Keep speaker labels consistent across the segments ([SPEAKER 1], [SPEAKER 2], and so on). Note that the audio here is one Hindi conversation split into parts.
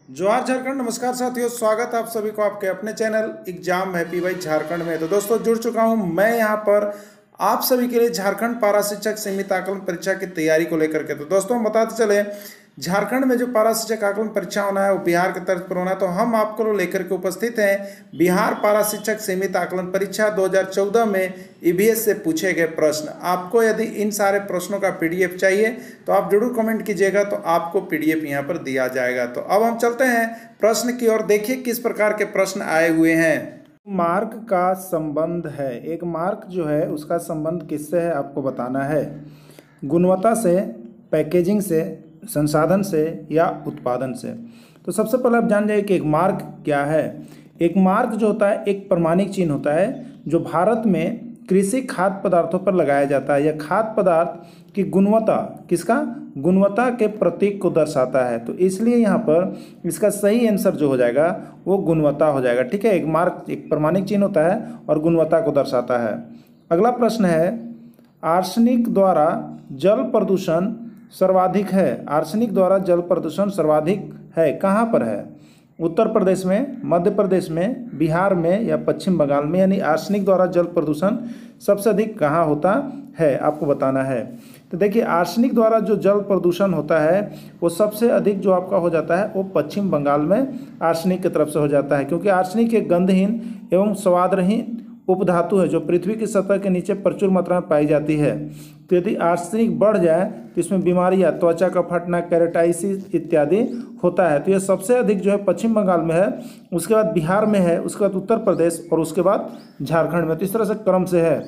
[SPEAKER 1] जोहार झारखंड। नमस्कार साथियों, स्वागत आप सभी को आपके अपने चैनल एग्जाम हैप्पी भाई झारखंड में। तो दोस्तों जुड़ चुका हूं मैं यहां पर आप सभी के लिए झारखंड पारा शिक्षक सीमित आकलन परीक्षा की तैयारी को लेकर के। तो दोस्तों हम बताते चले, झारखंड में जो पारा शिक्षक आकलन परीक्षा होना है वो बिहार के तर्ज पर होना है। तो हम आपको लेकर के उपस्थित हैं बिहार पारा शिक्षक सीमित आकलन परीक्षा 2014 में ईवीएस से पूछे गए प्रश्न। आपको यदि इन सारे प्रश्नों का पीडीएफ चाहिए तो आप जरूर कमेंट कीजिएगा, तो आपको पीडीएफ यहाँ पर दिया जाएगा। तो अब हम चलते हैं प्रश्न की ओर। देखिए किस प्रकार के प्रश्न आए हुए हैं। मार्क का संबंध है, एक मार्क जो है उसका संबंध किससे है आपको बताना है। गुणवत्ता से, पैकेजिंग से, संसाधन से या उत्पादन से। तो सबसे पहले आप जान जाइए कि एक मार्क क्या है। एक मार्क जो होता है एक प्रमाणिक चिन्ह होता है जो भारत में कृषि खाद्य पदार्थों पर लगाया जाता है। यह खाद्य पदार्थ की गुणवत्ता, किसका, गुणवत्ता के प्रतीक को दर्शाता है। तो इसलिए यहाँ पर इसका सही आंसर जो हो जाएगा वो गुणवत्ता हो जाएगा। ठीक है, एक मार्क एक प्रमाणिक चिन्ह होता है और गुणवत्ता को दर्शाता है। अगला प्रश्न है, आर्सेनिक द्वारा जल प्रदूषण सर्वाधिक है। आर्सेनिक द्वारा जल प्रदूषण सर्वाधिक है, कहाँ पर है? उत्तर प्रदेश में, मध्य प्रदेश में, बिहार में या पश्चिम बंगाल में। यानी आर्सेनिक द्वारा जल प्रदूषण सबसे अधिक कहाँ होता है आपको बताना है। तो देखिए आर्सेनिक द्वारा जो जल प्रदूषण होता है वो सबसे अधिक जो आपका हो जाता है वो पश्चिम बंगाल में आर्सेनिक की तरफ से हो जाता है, क्योंकि आर्सेनिक एक गंधहीन एवं स्वादरहित उपधातु है जो पृथ्वी की सतह के नीचे प्रचुर मात्रा में पाई जाती है। तो यदि आर्सेनिक बढ़ जाए तो इसमें बीमारियां, त्वचा का फटना, केराटाइटिस इत्यादि होता है। तो यह सबसे अधिक जो है पश्चिम बंगाल में है, उसके बाद बिहार में है, उसके बाद उत्तर प्रदेश और उसके बाद झारखंड में। तो इस तरह से क्रम से है।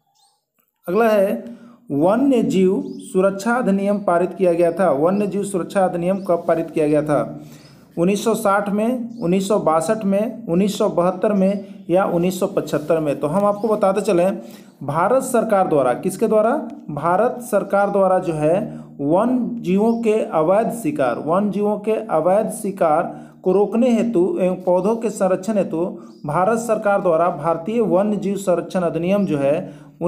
[SPEAKER 1] अगला है, वन्य जीव सुरक्षा अधिनियम पारित किया गया था। वन्य जीव सुरक्षा अधिनियम कब पारित किया गया था? 1960 में, 1962 में, 1972 में या 1975 में। तो हम आपको बताते चलें, भारत सरकार द्वारा, किसके द्वारा? भारत सरकार द्वारा जो है वन जीवों के अवैध शिकार, वन जीवों के अवैध शिकार को रोकने हेतु एवं पौधों के संरक्षण हेतु भारत सरकार द्वारा भारतीय वन्य जीव संरक्षण अधिनियम जो है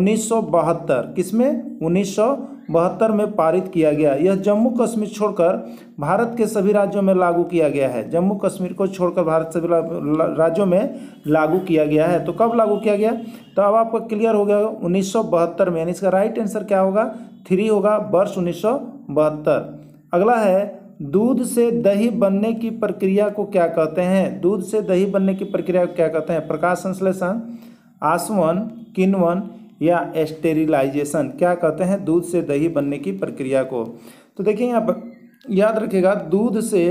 [SPEAKER 1] 1972, किसमें? 1972 में पारित किया गया। यह जम्मू कश्मीर छोड़कर भारत के सभी राज्यों में लागू किया गया है। जम्मू कश्मीर को छोड़कर भारत सभी राज्यों में लागू किया गया है। तो कब लागू किया गया? तो अब आपको क्लियर हो गया 1972 में। यानी इसका राइट आंसर क्या होगा? 3 होगा, वर्ष 1972। अगला है, दूध से दही बनने की प्रक्रिया को क्या कहते हैं? दूध से दही बनने की प्रक्रिया को क्या कहते हैं? प्रकाश संश्लेषण, आसवन, किण्वन या स्टेरिलाइजेशन। क्या कहते हैं दूध से दही बनने की प्रक्रिया को? तो देखिए यहाँ पर याद रखिएगा, दूध से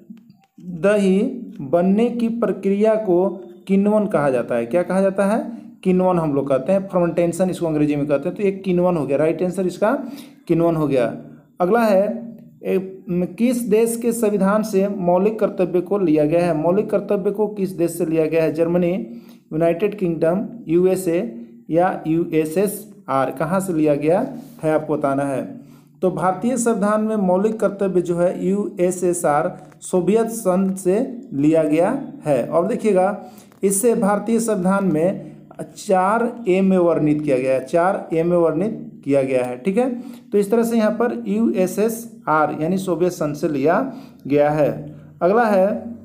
[SPEAKER 1] दही बनने की प्रक्रिया को किण्वन कहा जाता है। क्या कहा जाता है? किण्वन हम लोग कहते हैं, फर्मेंटेशन इसको अंग्रेजी में कहते हैं। तो एक किण्वन हो गया, राइट आंसर इसका किण्वन हो गया। अगला है, किस देश के संविधान से मौलिक कर्तव्य को लिया गया है? मौलिक कर्तव्य को किस देश से लिया गया है? जर्मनी, यूनाइटेड किंगडम, यूएसए या यूएसएसआर। कहाँ से लिया गया है आपको बताना है। तो भारतीय संविधान में मौलिक कर्तव्य जो है यूएसएसआर, सोवियत संघ से लिया गया है। और देखिएगा इससे भारतीय संविधान में 4A में वर्णित किया गया है, 4A में वर्णित किया गया है। ठीक है, तो इस तरह से यहाँ पर यूएसएसआर यानी सोवियत संघ से लिया गया है। अगला है,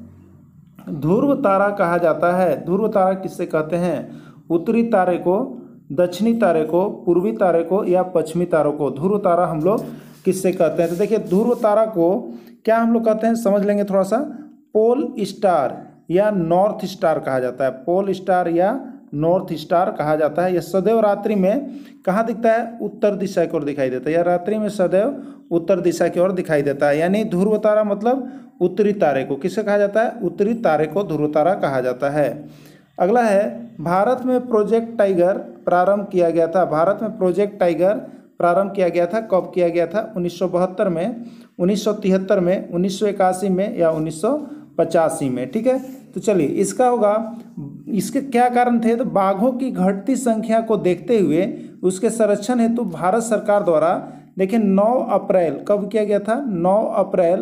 [SPEAKER 1] ध्रुव तारा कहा जाता है। ध्रुव तारा किससे कहते हैं? उत्तरी तारे को, दक्षिणी तारे को, पूर्वी तारे को या पश्चिमी तारों को ध्रुव तारा हम लोग किससे कहते हैं? तो देखिए ध्रुव तारा को क्या हम लोग कहते हैं, समझ लेंगे थोड़ा सा। पोल स्टार या नॉर्थ स्टार कहा जाता है। पोल स्टार या नॉर्थ स्टार कहा जाता है। यह सदैव रात्रि में कहाँ दिखता है? उत्तर दिशा की ओर दिखाई देता है। यह रात्रि में सदैव उत्तर दिशा की ओर दिखाई देता है। यानी ध्रुव तारा मतलब उत्तरी तारे को किसे कहा जाता है? उत्तरी तारे को ध्रुव तारा कहा जाता है। अगला है, भारत में प्रोजेक्ट टाइगर प्रारंभ किया गया था। भारत में प्रोजेक्ट टाइगर प्रारंभ किया गया था, कब किया गया था? 1972 में, 1973 में, 1981 में या 1985 में। ठीक है, तो चलिए इसका होगा, इसके क्या कारण थे? तो बाघों की घटती संख्या को देखते हुए उसके संरक्षण हेतु भारत सरकार द्वारा, देखिए 9 अप्रैल कब किया गया था? 9 अप्रैल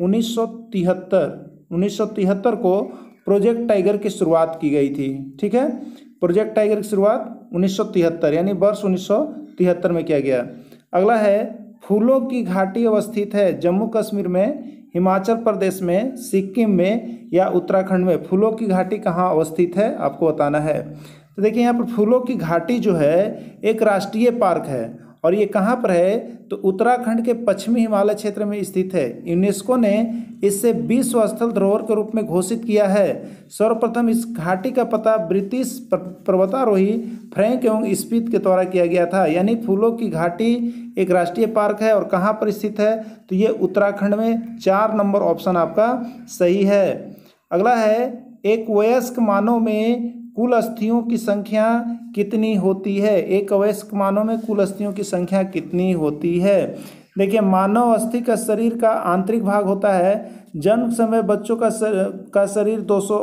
[SPEAKER 1] 1973 को प्रोजेक्ट टाइगर की शुरुआत की गई थी। ठीक है, प्रोजेक्ट टाइगर की शुरुआत 1973 यानी वर्ष 1973 में किया गया। अगला है, फूलों की घाटी अवस्थित है जम्मू कश्मीर में हिमाचल प्रदेश में, सिक्किम में या उत्तराखंड में। फूलों की घाटी कहाँ अवस्थित है आपको बताना है। तो देखिए यहाँ पर फूलों की घाटी जो है एक राष्ट्रीय पार्क है और ये कहाँ पर है तो उत्तराखंड के पश्चिमी हिमालय क्षेत्र में स्थित है। यूनेस्को ने इसे विश्व स्थल धरोहर के रूप में घोषित किया है। सर्वप्रथम इस घाटी का पता ब्रिटिश पर्वतारोही फ्रैंक एवं स्मिथ के द्वारा किया गया था। यानी फूलों की घाटी एक राष्ट्रीय पार्क है और कहाँ पर स्थित है तो ये उत्तराखंड में। 4 नंबर ऑप्शन आपका सही है। अगला है, एक वयस्क मानव में कुल अस्थियों की संख्या कितनी होती है। एक वयस्क मानव में कुल अस्थियों की संख्या कितनी होती है। देखिए मानव अस्थि का शरीर का आंतरिक भाग होता है। जन्म समय बच्चों का शरीर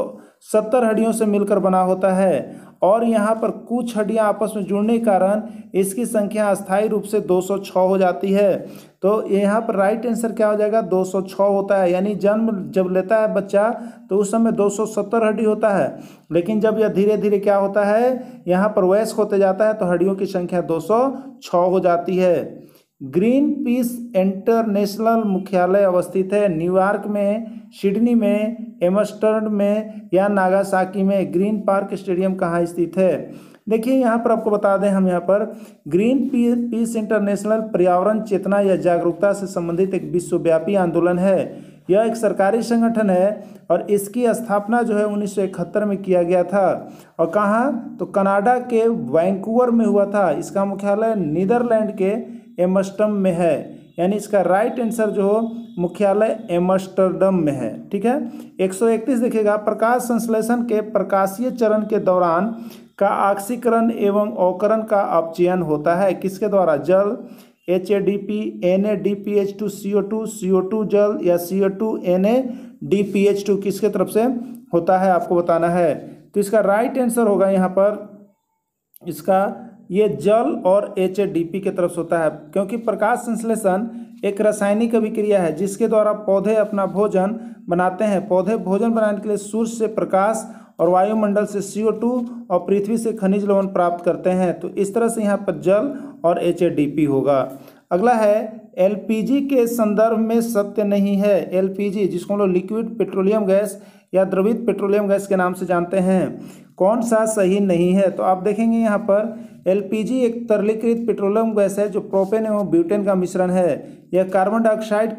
[SPEAKER 1] 270 हड्डियों से मिलकर बना होता है और यहाँ पर कुछ हड्डियाँ आपस में जुड़ने के कारण इसकी संख्या अस्थायी रूप से 206 हो जाती है। तो यहाँ पर राइट आंसर क्या हो जाएगा 206 होता है। यानी जन्म जब लेता है बच्चा तो उस समय 270 हड्डी होता है, लेकिन जब यह धीरे धीरे क्या होता है यहाँ पर वयस्क होते जाता है तो हड्डियों की संख्या 206 हो जाती है। ग्रीन पीस इंटरनेशनल मुख्यालय अवस्थित है न्यूयॉर्क में, सिडनी में, एम्स्टर्डम में या नागासाकी में। ग्रीन पार्क स्टेडियम कहाँ स्थित है। देखिए यहाँ पर आपको बता दें हम यहाँ पर ग्रीन पीस इंटरनेशनल पर्यावरण चेतना या जागरूकता से संबंधित एक विश्वव्यापी आंदोलन है। यह एक सरकारी संगठन है और इसकी स्थापना जो है 1971 में किया गया था। और कहाँ तो कनाडा के वैंकूवर में हुआ था। इसका मुख्यालय नीदरलैंड के एम्स्टर्डम में है। यानी इसका राइट आंसर जो मुख्यालय एम्स्टर्डम में है। ठीक है। 131 देखिएगा, प्रकाश संश्लेषण के प्रकाशीय चरण के दौरान का ऑक्सीकरण एवं अवकरण का अपचयन होता है किसके द्वारा। जल, HADP, NADPH2, CO2, CO2 जल या CO2 NADPH2 किसके तरफ से होता है आपको बताना है। तो इसका राइट आंसर होगा यहाँ पर इसका ये जल और HADP के तरफ से होता है, क्योंकि प्रकाश संश्लेषण एक रासायनिक अभिक्रिया है जिसके द्वारा पौधे अपना भोजन बनाते हैं। पौधे भोजन बनाने के लिए सूर्य से प्रकाश और वायुमंडल से CO2 और पृथ्वी से खनिज लवण प्राप्त करते हैं। तो इस तरह से यहाँ पर जल और HADP होगा। अगला है, LPG के संदर्भ में सत्य नहीं है। LPG जिसको हम लोग लिक्विड पेट्रोलियम गैस या द्रवित पेट्रोलियम गैस के नाम से जानते हैं, कौन सा सही नहीं है। तो आप देखेंगे यहाँ पर LPG एक तरलीकृत पेट्रोलियम गैस है जो प्रोपेन एवं ब्यूटेन का मिश्रण है। यह कार्बन डाइऑक्साइड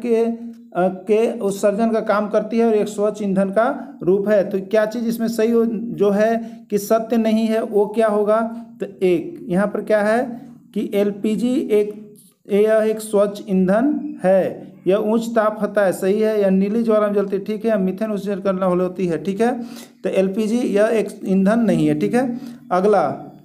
[SPEAKER 1] के उत्सर्जन का काम करती है और एक स्वच्छ ईंधन का रूप है। तो क्या चीज़ इसमें सही जो है कि सत्य नहीं है वो क्या होगा तो एक यहाँ पर क्या है कि LPG एक स्वच्छ ईंधन है। यह उच्च ताप होता है, सही है। या नीली ज्वाला में जलती है, ठीक है। मीथेन उत्सर्जन करना होती है, ठीक है। तो LPG यह एक ईंधन नहीं है, ठीक है। अगला,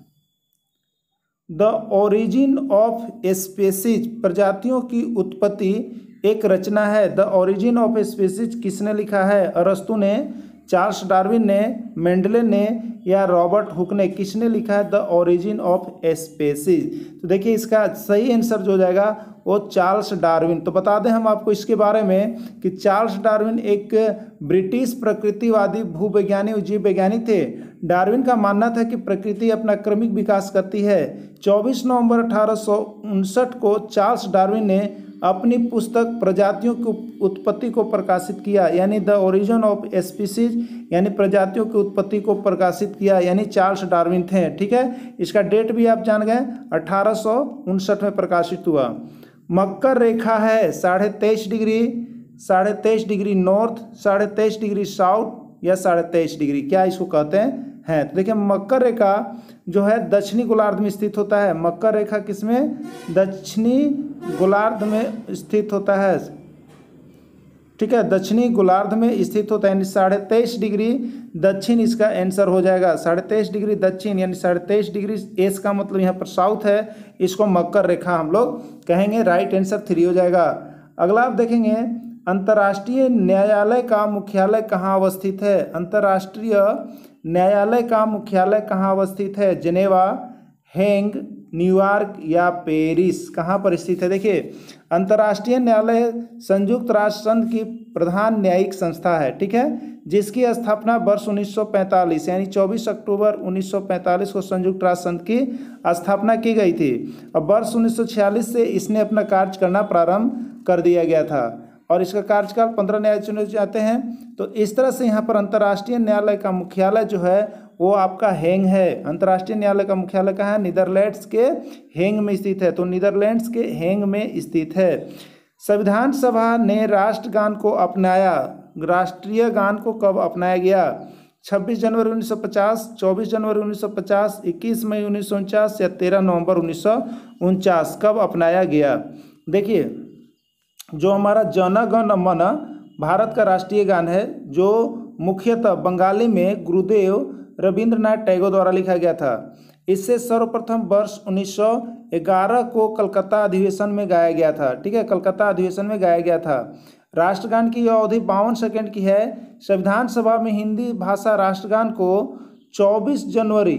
[SPEAKER 1] द ओरिजिन ऑफ स्पीसीज प्रजातियों की उत्पत्ति एक रचना है। द ओरिजिन ऑफ स्पीसीज किसने लिखा है। अरस्तु ने, चार्ल्स डार्विन ने, मेंडले ने या रॉबर्ट हुक ने। किसने लिखा है द ओरिजिन ऑफ स्पीसीज। तो देखिए इसका सही आंसर जो हो जाएगा वो चार्ल्स डार्विन। तो बता दें हम आपको इसके बारे में कि चार्ल्स डार्विन एक ब्रिटिश प्रकृतिवादी भूवैज्ञानिक जीव वैज्ञानिक थे। डार्विन का मानना था कि प्रकृति अपना क्रमिक विकास करती है। 24 नवंबर 1859 को चार्ल्स डार्विन ने अपनी पुस्तक प्रजातियों की उत्पत्ति को प्रकाशित किया, यानी द ओरिजिन ऑफ स्पीसीज, यानी प्रजातियों की उत्पत्ति को प्रकाशित किया, यानी चार्ल्स डार्विन थे। ठीक है। इसका डेट भी आप जान गए, 1859 में प्रकाशित हुआ। मकर रेखा है 23.5 degree, 23.5 degree north, 23.5 degree south या 23.5 डिग्री, क्या इसको कहते हैं। तो देखिए मकर रेखा जो है दक्षिणी गोलार्ध में स्थित होता है। मकर रेखा किसमें, दक्षिणी गोलार्ध में स्थित होता है, ठीक है। दक्षिणी गोलार्ध में स्थित होता है, यानी 23.5 डिग्री दक्षिण इसका आंसर हो जाएगा। 23.5 डिग्री दक्षिण यानी 23.5 डिग्री, एस का मतलब यहाँ पर साउथ है, इसको मकर रेखा हम लोग कहेंगे। राइट आंसर 3 हो जाएगा। अगला आप देखेंगे, अंतर्राष्ट्रीय न्यायालय का मुख्यालय कहाँ अवस्थित है। अंतर्राष्ट्रीय न्यायालय का मुख्यालय कहाँ अवस्थित है। जेनेवा, हेग, न्यूयॉर्क या पेरिस, कहाँ पर स्थित है। देखिए अंतर्राष्ट्रीय न्यायालय संयुक्त राष्ट्र संघ की प्रधान न्यायिक संस्था है, ठीक है, जिसकी स्थापना वर्ष 1945 यानी 24 अक्टूबर 1945 को संयुक्त राष्ट्र संघ की स्थापना की गई थी और वर्ष 1946 से इसने अपना कार्य करना प्रारंभ कर दिया गया था। और इसका कार्यकाल 15 न्यायाधीश चुने जाते हैं। तो इस तरह से यहाँ पर अंतर्राष्ट्रीय न्यायालय का मुख्यालय जो है वो आपका हेंग है। अंतर्राष्ट्रीय न्यायालय का मुख्यालय कहाँ है? नीदरलैंड्स के हेंग में स्थित है। तो नीदरलैंड्स के हेंग में स्थित है। संविधान सभा ने राष्ट्रगान को अपनाया, राष्ट्रीय गान को कब अपनाया गया? 26 जनवरी 1950, 24 जनवरी 1950, 21 मई 1949 या 13 नवंबर 1949 कब अपनाया गया? देखिए, जो हमारा जन गण मन भारत का राष्ट्रीय गान है, जो मुख्यतः बंगाली में गुरुदेव रविंद्रनाथ टैगोर द्वारा लिखा गया था। इससे सर्वप्रथम वर्ष 1911 को कलकत्ता अधिवेशन में गाया गया था। ठीक है, कलकत्ता अधिवेशन में गाया गया था। राष्ट्रगान की यह अवधि 52 सेकंड की है। संविधान सभा में हिंदी भाषा राष्ट्रगान को 24 जनवरी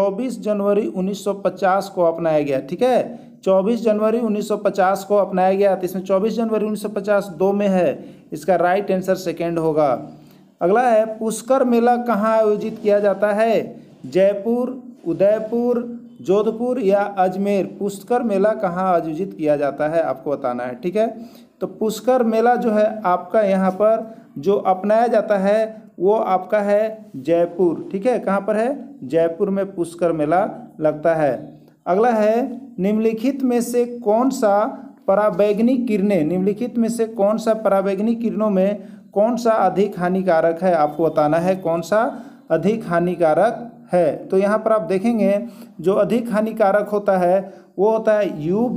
[SPEAKER 1] 1950 को अपनाया गया। ठीक है, 24 जनवरी 1950 को अपनाया गया। तो इसमें 24 जनवरी 1950 दो में है, इसका राइट आंसर सेकंड होगा। अगला है, पुष्कर मेला कहाँ आयोजित किया जाता है? जयपुर, उदयपुर, जोधपुर या अजमेर? पुष्कर मेला कहाँ आयोजित किया जाता है आपको बताना है। ठीक है, तो पुष्कर मेला जो है आपका यहाँ पर जो अपनाया जाता है वो आपका है जयपुर। ठीक है, कहाँ पर है? जयपुर में पुष्कर मेला लगता है। अगला है, निम्नलिखित में से कौन सा पराबैंगनी किरणें, निम्नलिखित में से कौन सा पराबैंगनी किरणों में कौन सा अधिक हानिकारक है आपको बताना है, कौन सा अधिक हानिकारक है। तो यहाँ पर आप देखेंगे जो अधिक हानिकारक होता है वो होता है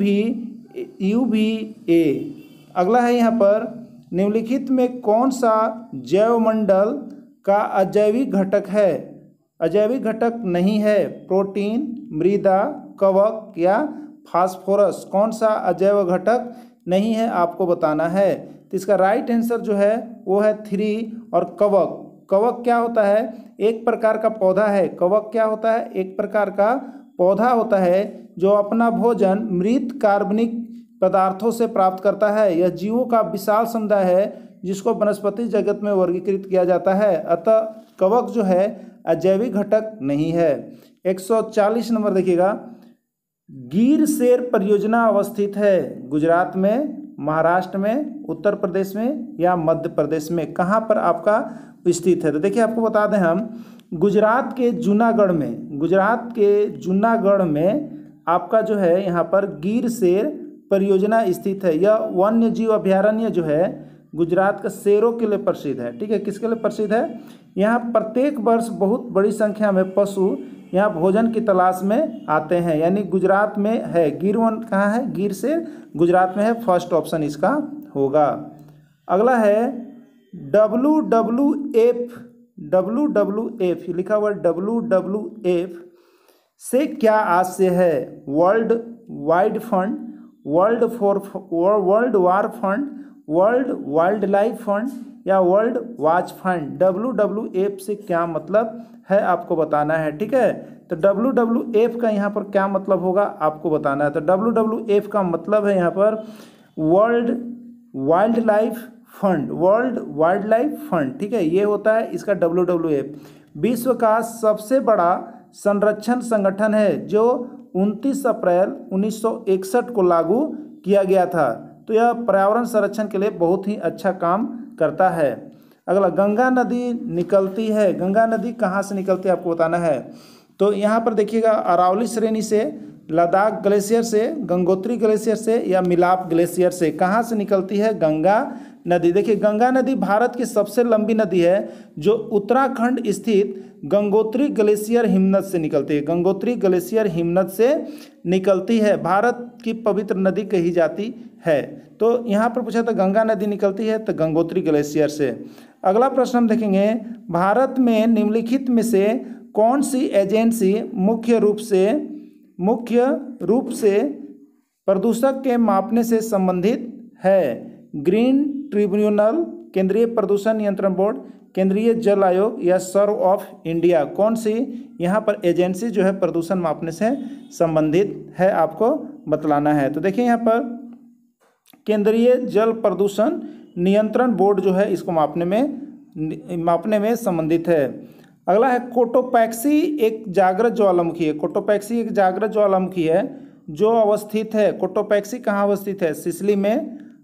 [SPEAKER 1] UVA। अगला है यहाँ पर, निम्नलिखित में कौन सा जैवमंडल का अजैविक घटक है? अजैविक घटक नहीं है। प्रोटीन, मृदा, कवक या फास्फोरस? कौन सा अजैव घटक नहीं है आपको बताना है। तो इसका राइट आंसर जो है वो है 3 और कवक। कवक क्या होता है? एक प्रकार का पौधा है। कवक क्या होता है? एक प्रकार का पौधा होता है जो अपना भोजन मृत कार्बनिक पदार्थों से प्राप्त करता है। यह जीवों का विशाल समुदाय है जिसको वनस्पति जगत में वर्गीकृत किया जाता है। अतः कवक जो है अजैविक घटक नहीं है। 140 नंबर देखिएगा, गिर शेर परियोजना अवस्थित है गुजरात में, महाराष्ट्र में, उत्तर प्रदेश में या मध्य प्रदेश में? कहाँ पर आपका स्थित है? तो देखिए आपको बता दें हम, गुजरात के जूनागढ़ में, गुजरात के जूनागढ़ में आपका जो है यहाँ पर गिर शेर परियोजना स्थित है। यह वन्य जीव अभयारण्य जो है गुजरात का शेरों के लिए प्रसिद्ध है। ठीक है, किसके लिए प्रसिद्ध है? यहाँ प्रत्येक वर्ष बहुत बड़ी संख्या में पशु यहाँ भोजन की तलाश में आते हैं। यानी गुजरात में है। गिर वन कहाँ है? गिर शेर गुजरात में है। फर्स्ट ऑप्शन इसका होगा। अगला है WWF लिखा हुआ WWF से क्या आशय है? World wide fund, world war fund, world wildlife fund या वर्ल्ड वाच फंड? WWF से क्या मतलब है आपको बताना है। ठीक है, तो WWF का यहाँ पर क्या मतलब होगा आपको बताना है। तो WWF का मतलब है यहाँ पर world wildlife fund, world wildlife fund. ठीक है, ये होता है इसका WWF। विश्व का सबसे बड़ा संरक्षण संगठन है जो 29 अप्रैल 1961 को लागू किया गया था। तो यह पर्यावरण संरक्षण के लिए बहुत ही अच्छा काम करता है। अगला, गंगा नदी निकलती है, गंगा नदी कहाँ से निकलती है आपको बताना है। तो यहाँ पर देखिएगा, अरावली श्रेणी से, लद्दाख ग्लेशियर से, गंगोत्री ग्लेशियर से या मिलाप ग्लेशियर से? कहाँ से निकलती है गंगा नदी? देखिए, गंगा नदी भारत की सबसे लंबी नदी है जो उत्तराखंड स्थित गंगोत्री ग्लेशियर हिमनद से निकलती है। गंगोत्री ग्लेशियर हिमनद से निकलती है, भारत की पवित्र नदी कही जाती है। तो यहाँ पर पूछा था गंगा नदी निकलती है तो गंगोत्री ग्लेशियर से। अगला प्रश्न हम देखेंगे, भारत में निम्नलिखित में से कौन सी एजेंसी मुख्य रूप से प्रदूषक के मापने से संबंधित है? ग्रीन ट्रिब्यूनल, केंद्रीय प्रदूषण नियंत्रण बोर्ड, केंद्रीय जल आयोग या सर्व ऑफ इंडिया? कौन सी यहाँ पर एजेंसी जो है प्रदूषण मापने से संबंधित है आपको बतलाना है। तो देखिए यहाँ पर केंद्रीय जल प्रदूषण नियंत्रण बोर्ड जो है इसको मापने में संबंधित है। अगला है, कोटोपैक्सी एक जागृत ज्वालामुखी है। कोटोपैक्सी एक जागृत ज्वालामुखी है जो अवस्थित है, कोटोपैक्सी कहाँ अवस्थित है? सिसिली में,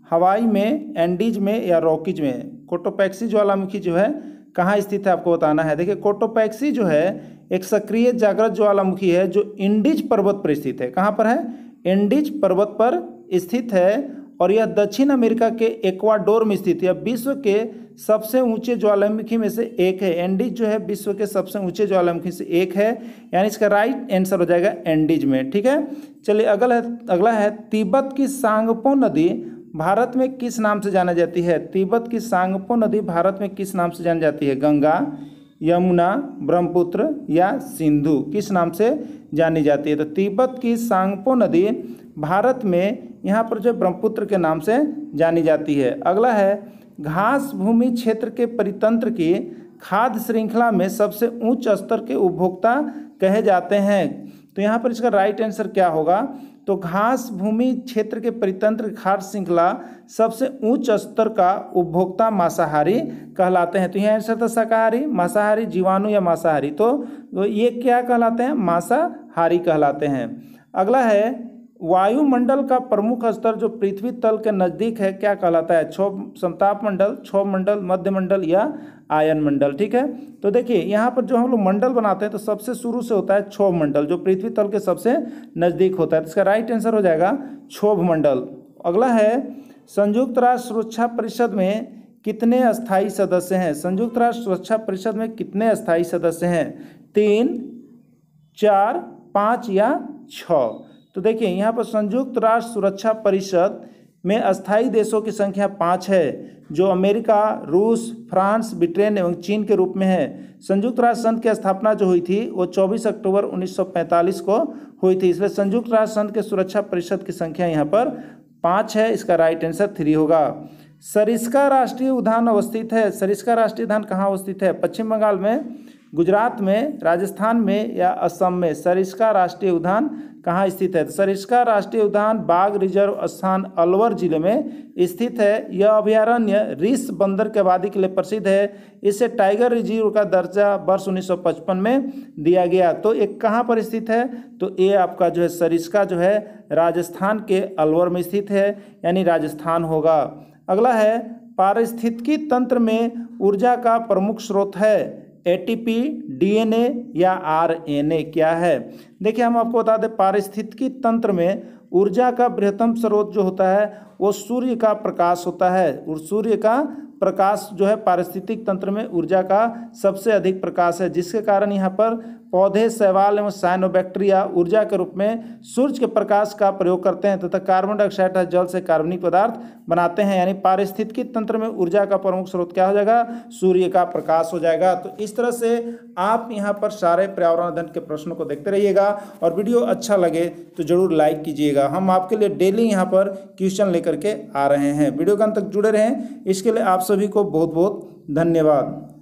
[SPEAKER 1] हवाई में, एंडीज में या रॉकीज में। कोटोपैक्सी ज्वालामुखी जो है कहाँ स्थित है आपको बताना है। देखिए कोटोपैक्सी जो है एक सक्रिय जागृत ज्वालामुखी है जो इंडीज पर्वत पर स्थित है। कहाँ पर है? एंडीज पर्वत पर स्थित है और यह दक्षिण अमेरिका के एक्वाडोर में स्थित है। विश्व के सबसे ऊंचे ज्वालामुखी में से एक है। एंडीज जो है विश्व के सबसे ऊंचे ज्वालामुखी से एक है, यानी इसका राइट आंसर हो जाएगा एंडीज में। ठीक है, चलिए अगला है तिब्बत की सांगपो नदी भारत में किस नाम से जानी जाती है? तिब्बत की सांगपो नदी भारत में किस नाम से जानी जाती है? गंगा, यमुना, ब्रह्मपुत्र या सिंधु, किस नाम से जानी जाती है? तो तिब्बत की सांगपो नदी भारत में यहाँ पर जो ब्रह्मपुत्र के नाम से जानी जाती है। अगला है घास भूमि क्षेत्र के परितंत्र की खाद्य श्रृंखला में सबसे उच्च स्तर के उपभोक्ता कहे जाते हैं। तो यहाँ पर इसका राइट आंसर क्या होगा? तो घास भूमि क्षेत्र के परितंत्र खाद्य श्रृंखला सबसे उच्च स्तर का उपभोक्ता मांसाहारी कहलाते हैं। तो यह आंसर था शाकाहारी, मांसाहारी, जीवाणु या मांसाहारी। तो ये क्या कहलाते हैं? मांसाहारी कहलाते हैं। अगला है वायुमंडल का प्रमुख स्तर जो पृथ्वी तल के नजदीक है क्या कहलाता है? समताप मंडल, क्षोभ मंडल, मध्य मंडल या आयन मंडल। ठीक है, तो देखिए यहाँ पर जो हम लोग मंडल बनाते हैं तो सबसे शुरू से होता है क्षोभ मंडल जो पृथ्वी तल के सबसे नजदीक होता है। तो इसका राइट आंसर हो जाएगा क्षोभ मंडल। अगला है संयुक्त राष्ट्र सुरक्षा परिषद में कितने अस्थायी सदस्य हैं? संयुक्त राष्ट्र सुरक्षा परिषद में कितने अस्थायी सदस्य हैं? 3, 4, 5 या 6? तो देखिए यहाँ पर संयुक्त राष्ट्र सुरक्षा परिषद में अस्थायी देशों की संख्या 5 है, जो अमेरिका, रूस, फ्रांस, ब्रिटेन एवं चीन के रूप में है। संयुक्त राष्ट्र संघ की स्थापना जो हुई थी वो 24 अक्टूबर 1945 को हुई थी, इसलिए संयुक्त राष्ट्र संघ के सुरक्षा परिषद की संख्या यहाँ पर 5 है। इसका राइट आंसर 3 होगा। सरिस्का राष्ट्रीय उद्यान अवस्थित है। सरिस्का राष्ट्रीय उद्यान कहाँ अवस्थित है? पश्चिम बंगाल में, गुजरात में, राजस्थान में या असम में? सरिस्का राष्ट्रीय उद्यान कहाँ स्थित है? तो सरिस्का राष्ट्रीय उद्यान बाघ रिजर्व स्थान अलवर जिले में स्थित है। यह अभयारण्य रिस बंदर की आबादी के लिए प्रसिद्ध है। इसे टाइगर रिजर्व का दर्जा वर्ष 1955 में दिया गया। तो एक कहाँ पर स्थित है? तो ये आपका जो है सरिस्का जो है राजस्थान के अलवर में स्थित है, यानी राजस्थान होगा। अगला है पारिस्थितिकी तंत्र में ऊर्जा का प्रमुख स्रोत है एटीपी, डीएनए या आरएनए क्या है? देखिए हम आपको बता दें पारिस्थितिकी तंत्र में ऊर्जा का बृहत्तम स्रोत जो होता है वो सूर्य का प्रकाश होता है। और सूर्य का प्रकाश जो है पारिस्थितिक तंत्र में ऊर्जा का सबसे अधिक प्रकाश है, जिसके कारण यहाँ पर पौधे, शैवाल एवं साइनोबैक्टीरिया ऊर्जा के रूप में सूर्य के प्रकाश का प्रयोग करते हैं तथा कार्बन डाइऑक्साइड जल से कार्बनिक पदार्थ बनाते हैं। यानी पारिस्थितिकी तंत्र में ऊर्जा का प्रमुख स्रोत क्या हो जाएगा? सूर्य का प्रकाश हो जाएगा। तो इस तरह से आप यहाँ पर सारे पर्यावरण अध्ययन के प्रश्नों को देखते रहिएगा और वीडियो अच्छा लगे तो जरूर लाइक कीजिएगा। हम आपके लिए डेली यहाँ पर क्वेश्चन लेकर के आ रहे हैं। वीडियो के अंत तक जुड़े रहें, इसके लिए आप सभी को बहुत बहुत धन्यवाद।